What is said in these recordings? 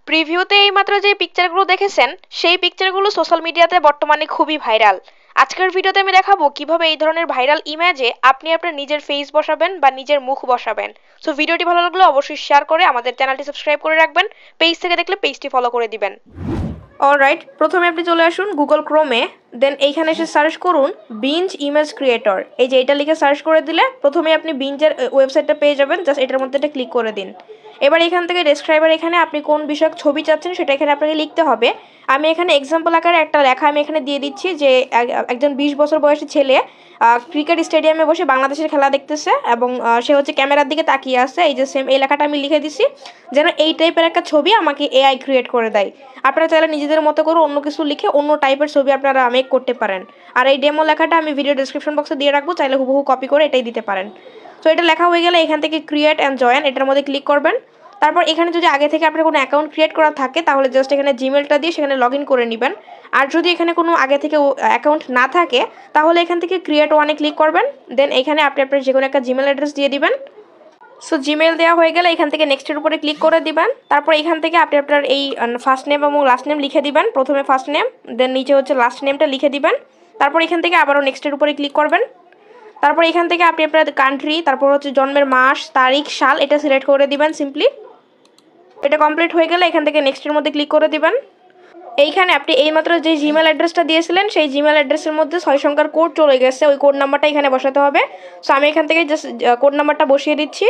প্রিভিউতে এইমাত্র যে পিকচারগুলো দেখেছেন সেই পিকচারগুলো সোশ্যাল মিডিয়াতে বর্তমানে খুবই ভাইরাল। আজকের ভিডিওতে আমি দেখাবো কিভাবে এই ধরনের ভাইরাল ইমেজে আপনি আপনার নিজের ফেস বসাবেন বা নিজের মুখ বসাবেন। সো ভিডিওটি ভালো লাগলে অবশ্যই শেয়ার করে আমাদের চ্যানেলটি সাবস্ক্রাইব করে রাখবেন, পেজ থেকে দেখলে পেজটি ফলো করে দিবেন। অলরাইট, প্রথমে আপনি চলে আসুন গুগল ক্রোমে, দেন এইখানে এসে সার্চ করুন বিঞ্জ ইমেজ ক্রিয়েটর। এই যে এটা লিখে সার্চ করে দিলে প্রথমে আপনি বিঞ্জের ওয়েবসাইটটা পেয়ে যাবেন। জাস্ট এটার মধ্যে এটা ক্লিক করে দিন। এবার এখান থেকে ডেসক্রাইবার এখানে আপনি কোন বিষয়ক ছবি চাচ্ছেন সেটা এখানে আপনাকে লিখতে হবে। আমি এখানে এক্সাম্পল আকারে একটা লেখা আমি এখানে দিয়ে দিচ্ছি যে একজন 20 বছর বয়সী ছেলে ক্রিকেট স্টেডিয়ামে বসে বাংলাদেশের খেলা দেখতেছে এবং সে হচ্ছে ক্যামেরার দিকে তাকিয়ে আছে। এই যে সেম এই লেখাটা আমি লিখে দিছি যেন এই টাইপের একটা ছবি আমাকে এআই ক্রিয়েট করে দেয়। আপনারা চাইলে নিজেদের মতো করে অন্য কিছু লিখে অন্য টাইপের ছবি আপনারা মেক করতে পারেন। আর এই ডেমো লেখাটা আমি ভিডিও ডেসক্রিপশন বক্সে দিয়ে রাখবো, চাইলে হুবহু কপি করে এটাই দিতে পারেন। সো এটা লেখা হয়ে গেলে এখান থেকে ক্রিয়েট অ্যান্ড জয়েন এটার মধ্যে ক্লিক করবেন। তারপর এখানে যদি আগে থেকে আপনার কোনো অ্যাকাউন্ট ক্রিয়েট করা থাকে তাহলে জাস্ট এখানে জিমেলটা দিয়ে সেখানে লগ ইন করে নেবেন। আর যদি এখানে কোনো আগে থেকে অ্যাকাউন্ট না থাকে তাহলে এখান থেকে ক্রিয়েট ওয়ানে ক্লিক করবেন। দেন এখানে আপনি আপনার যে কোনো একটা জিমেল অ্যাড্রেস দিয়ে দিবেন। সো জিমেল দেওয়া হয়ে গেলে এখান থেকে নেক্সটের উপরে ক্লিক করে দিবেন। তারপর এখান থেকে আপনি আপনার এই ফার্স্ট নেম এবং লাস্ট নেম লিখে দিবেন। প্রথমে ফার্স্ট নেম, দেন নিচে হচ্ছে লাস্ট নেমটা লিখে দিবেন। তারপর এখান থেকে আবারও নেক্সটের উপরে ক্লিক করবেন। তারপর এখান থেকে আপনি আপনার কান্ট্রি, তারপর হচ্ছে জন্মের মাস, তারিখ, সাল এটা সিলেক্ট করে দিবেন সিম্পলি। এটা কমপ্লিট হয়ে গেলে এখান থেকে নেক্সটের মধ্যে ক্লিক করে দিবেন। এইখানে আপনি এইমাত্র যে জিমেল অ্যাড্রেসটা দিয়েছিলেন সেই জিমেল অ্যাড্রেসের মধ্যে 6 সংখ্যার কোড চলে গেছে, ওই কোড নাম্বারটা এখানে বসাতে হবে। সো আমি এখান থেকে জাস্ট কোড নাম্বারটা বসিয়ে দিচ্ছি।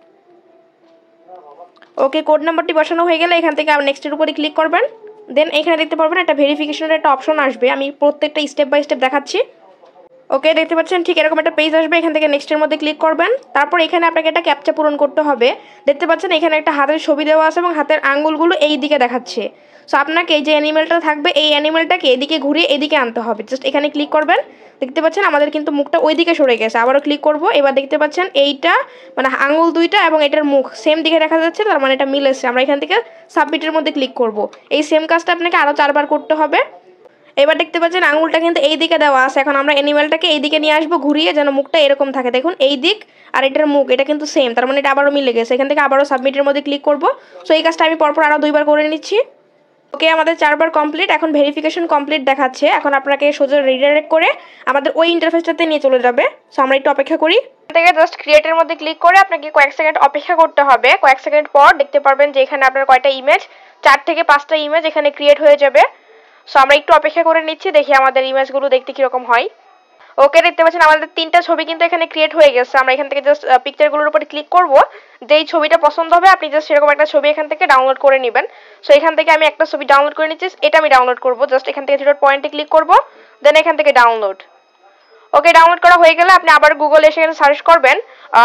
ওকে, কোড নাম্বারটি বসানো হয়ে গেলে এখান থেকে নেক্সটের উপরে ক্লিক করবেন। দেন এখানে দেখতে পারবেন একটা ভেরিফিকেশনের একটা অপশন আসবে, আমি প্রত্যেকটা স্টেপ বাই স্টেপ দেখাচ্ছি। ওকে, দেখতে পাচ্ছেন ঠিক এরকম একটা পেজ আসবে, এখান থেকে নেক্সটের মধ্যে ক্লিক করবেন। তারপর এখানে আপনাকে একটা ক্যাপচা পূরণ করতে হবে। দেখতে পাচ্ছেন এখানে একটা হাতের ছবি দেওয়া আছে এবং হাতের আঙ্গুলগুলো এই দিকে দেখাচ্ছে। সো আপনাকে এই যে অ্যানিমেলটা থাকবে এই অ্যানিমেলটাকে এদিকে ঘুরিয়ে এদিকে আনতে হবে। জাস্ট এখানে ক্লিক করবেন। দেখতে পাচ্ছেন আমাদের কিন্তু মুখটা ওই দিকে সরে গেছে। আবারও ক্লিক করব। এবার দেখতে পাচ্ছেন এইটা মানে আঙ্গুল দুইটা এবং এটার মুখ সেম দিকে দেখা যাচ্ছে, তার মানে এটা মিলেছে। আমরা এখান থেকে সাবমিটের মধ্যে ক্লিক করব। এই সেম কাজটা আপনাকে আরও 4 বার করতে হবে। এবার দেখতে পাচ্ছেন আঙুলটা কিন্তু এই দিকে দেওয়া আছে। এখন আমরা অ্যানিমেলটাকে এই দিকে নিয়ে আসবো ঘুরিয়ে, যেন মুখটা এরকম থাকে। দেখুন এই দিক আর এটার মুখ এটা কিন্তু সেম, তার মানে এটা আবারও মিলে গেছে। এখান থেকে আবারও সাবমিটের মধ্যে ক্লিক করব। সো এই কাজটা আমি পরপর আরও 2 বার করে নিচ্ছি। ওকে, আমাদের 4 বার কমপ্লিট। এখন ভেরিফিকেশন কমপ্লিট দেখাচ্ছে। এখন আপনাকে সোজা রিডাইরেক্ট করে আমাদের ওই ইন্টারফেসটাতে নিয়ে চলে যাবে। সো আমরা একটু অপেক্ষা করি। থেকে জাস্ট ক্রিয়েটের মধ্যে ক্লিক করে আপনাকে কয়েক সেকেন্ড অপেক্ষা করতে হবে। কয়েক সেকেন্ড পর দেখতে পারবেন যে এখানে আপনার কয়টা ইমেজ, 4 থেকে 5টা ইমেজ এখানে ক্রিয়েট হয়ে যাবে। সো আমরা একটু অপেক্ষা করে নিচ্ছি, দেখি আমাদের ইমেজগুলো দেখতে কীরকম হয়। ওকে, দেখতে পাচ্ছেন আমাদের 3টা ছবি কিন্তু এখানে ক্রিয়েট হয়ে গেছে। আমরা এখান থেকে জাস্ট পিকচারগুলোর উপরে ক্লিক করব। যেই ছবিটা পছন্দ হবে আপনি জাস্ট সেরকম একটা ছবি এখান থেকে ডাউনলোড করে নেবেন। সো এখান থেকে আমি একটা ছবি ডাউনলোড করে নিচ্ছি, এটা আমি ডাউনলোড করব। জাস্ট এখান থেকে 3 পয়েন্টে ক্লিক করব, দেন এখান থেকে ডাউনলোড। ওকে, ডাউনলোড করা হয়ে গেলে আপনি আবার গুগলে এসে এখানে সার্চ করবেন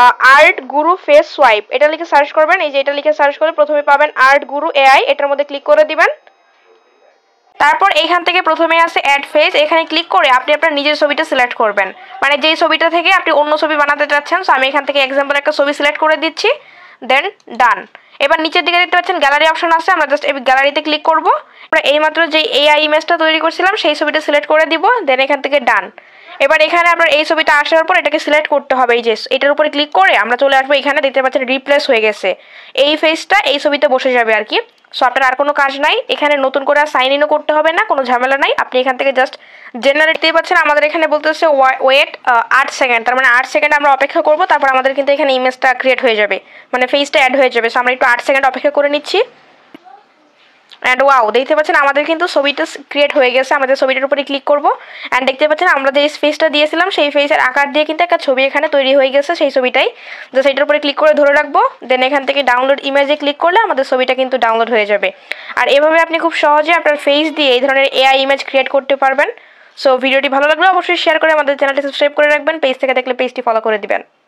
𝐅𝐚𝐜𝐞𝐛𝐨𝐨𝐤 এটা লিখে সার্চ করবেন। এই যে এটা লিখে সার্চ করে প্রথমে পাবেন 𝐅𝐚𝐜𝐴I, এটার মধ্যে ক্লিক করে দিবেন। তারপর এখান থেকে প্রথমে আছে অ্যাড ফেস, এখানে ক্লিক করে আপনি আপনার নিজের ছবিটা সিলেক্ট করবেন, মানে যেই ছবিটা থেকে আপনি অন্য ছবি বানাতে চাচ্ছেন। সো আমি এখান থেকে এক্সাম্পল একটা ছবি সিলেক্ট করে দিচ্ছি, দেন ডান। এবার নিচের দিকে দেখতে পাচ্ছেন গ্যালারি অপশন আছে, আমরা জাস্ট এই গ্যালারিতে ক্লিক করব। আমরা এইমাত্র যে এআই ইমেজটা তৈরি করছিলাম সেই ছবিটা সিলেক্ট করে দিব, দেন এখান থেকে ডান। এবার এখানে আপনার এই ছবিটা আসার পর এটাকে সিলেক্ট করতে হবে। এই যে এটার উপরে ক্লিক করে আমরা চলে আসবো এখানে, দেখতে পাচ্ছেন রিপ্লেস হয়ে গেছে। এই ফেসটা এই ছবিতে বসে যাবে আর কি। সো আপনার আর কোনো কাজ নাই, এখানে নতুন করে সাইন ইনও করতে হবে না, কোনো ঝামেলা নাই। আপনি এখান থেকে জাস্ট জেনারেট দিয়ে পাচ্ছেন। আমাদের এখানে বলতেছে ওয়েট 8 সেকেন্ড, তার মানে 8 সেকেন্ড আমরা অপেক্ষা করব। তারপর আমাদের কিন্তু এখানে ইমেজটা ক্রিয়েট হয়ে যাবে, মানে ফেসটা অ্যাড হয়ে যাবে। সো আমরা একটু 8 সেকেন্ড অপেক্ষা করে নিচ্ছি। অ্যান্ড ওয়াও, দেখতে পাচ্ছেন আমাদের কিন্তু ছবিটা ক্রিয়েট হয়ে গেছে। আমাদের ছবিটার উপরে ক্লিক করব অ্যান্ড দেখতে পাচ্ছেন আমরা যে ফেসটা দিয়েছিলাম সেই ফেসের আকার দিয়ে কিন্তু একটা ছবি এখানে তৈরি হয়ে গেছে। সেই ছবিটাই জাস্ট এটার উপরে ক্লিক করে ধরে রাখবো, দেন এখান থেকে ডাউনলোড ইমেজে ক্লিক করলে আমাদের ছবিটা কিন্তু ডাউনলোড হয়ে যাবে। আর এভাবে আপনি খুব সহজে আপনার ফেস দিয়ে এই ধরনের এআই ইমেজ ক্রিয়েট করতে পারবেন। সো ভিডিওটি ভালো লাগলে অবশ্যই শেয়ার করে আমাদের চ্যানেলটি সাবস্ক্রাইব করে রাখবেন, পেজ থেকে দেখলে পেজটি ফলো করে দিবেন।